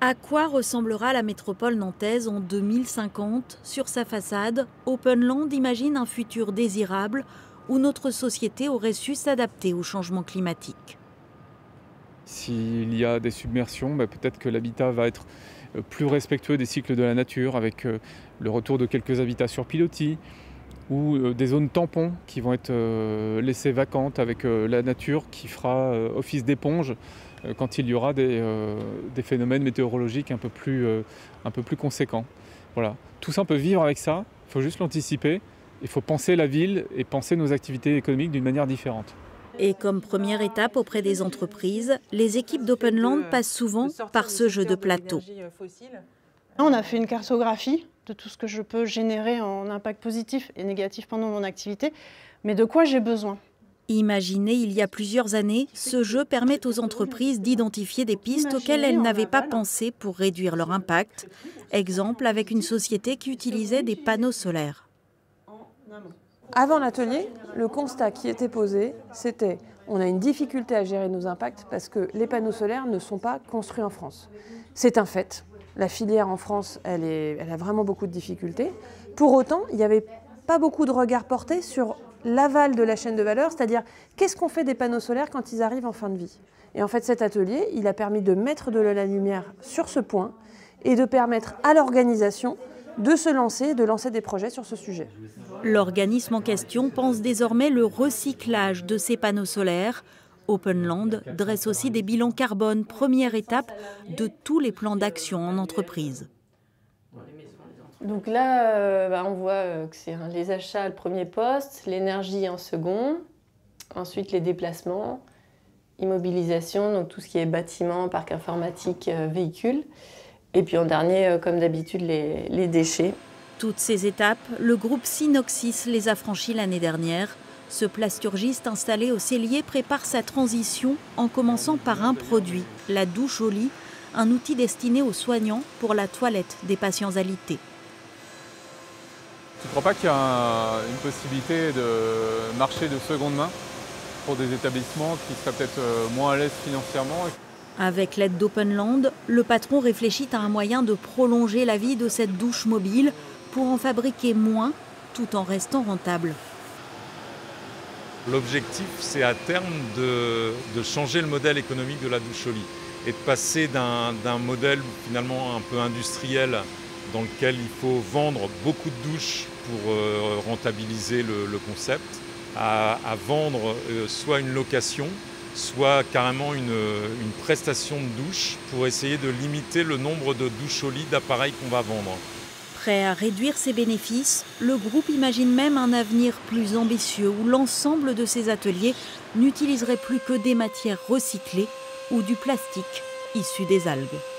À quoi ressemblera la métropole nantaise en 2050? Sur sa façade, Openland imagine un futur désirable où notre société aurait su s'adapter au changement climatique. S'il y a des submersions, peut-être que l'habitat va être plus respectueux des cycles de la nature, avec le retour de quelques habitats sur pilotis, ou des zones tampons qui vont être laissées vacantes, avec la nature qui fera office d'éponge quand il y aura des phénomènes météorologiques un peu plus conséquents. Voilà. Tout ça, on peut vivre avec ça, il faut juste l'anticiper. Il faut penser la ville et penser nos activités économiques d'une manière différente. Et comme première étape auprès des entreprises, les équipes d'Openland passent souvent par ce jeu de plateau. On a fait une cartographie de tout ce que je peux générer en impact positif et négatif pendant mon activité, mais de quoi j'ai besoin. Imaginé il y a plusieurs années, ce jeu permet aux entreprises d'identifier des pistes auxquelles elles n'avaient pas pensé pour réduire leur impact. Exemple avec une société qui utilisait des panneaux solaires. Avant l'atelier, le constat qui était posé, c'était on a une difficulté à gérer nos impacts parce que les panneaux solaires ne sont pas construits en France. C'est un fait. La filière en France, elle a vraiment beaucoup de difficultés. Pour autant, il n'y avait pas beaucoup de regard porté sur l'aval de la chaîne de valeur, c'est-à-dire qu'est-ce qu'on fait des panneaux solaires quand ils arrivent en fin de vie. Et en fait, cet atelier, il a permis de mettre de la lumière sur ce point et de permettre à l'organisation de lancer des projets sur ce sujet. L'organisme en question pense désormais le recyclage de ces panneaux solaires. Openland dresse aussi des bilans carbone, première étape de tous les plans d'action en entreprise. Donc là, on voit que c'est les achats le premier poste, l'énergie en second, ensuite les déplacements, immobilisation, donc tout ce qui est bâtiment, parc informatique, véhicules. Et puis en dernier, comme d'habitude, les déchets. Toutes ces étapes, le groupe Synoxis les a franchies l'année dernière. Ce plasturgiste installé au Cellier prépare sa transition en commençant par un produit, la douche au lit, un outil destiné aux soignants pour la toilette des patients alités. Tu ne crois pas qu'il y a une possibilité de marché de seconde main pour des établissements qui seraient peut-être moins à l'aise financièrement? Avec l'aide d'Openland, le patron réfléchit à un moyen de prolonger la vie de cette douche mobile pour en fabriquer moins tout en restant rentable. L'objectif, c'est à terme de changer le modèle économique de la douche au lit et de passer d'un modèle finalement un peu industriel dans lequel il faut vendre beaucoup de douches pour rentabiliser le concept, à vendre soit une location, soit carrément une prestation de douche pour essayer de limiter le nombre de douches au lit d'appareils qu'on va vendre. Prêt à réduire ses bénéfices, le groupe imagine même un avenir plus ambitieux où l'ensemble de ses ateliers n'utiliserait plus que des matières recyclées ou du plastique issu des algues.